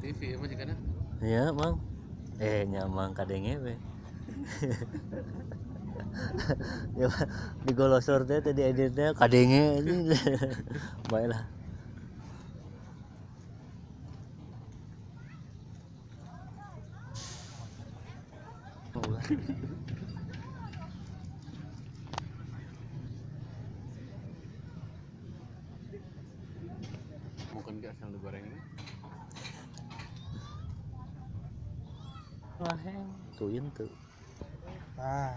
TV apa juga kan? Iya mang, nyamang kadenge we. Ya digolosor teh tadi editnya kadenge anjing. Baiklah. Mungkin nggak asal digoreng ini. Wah, tuh itu. Nah,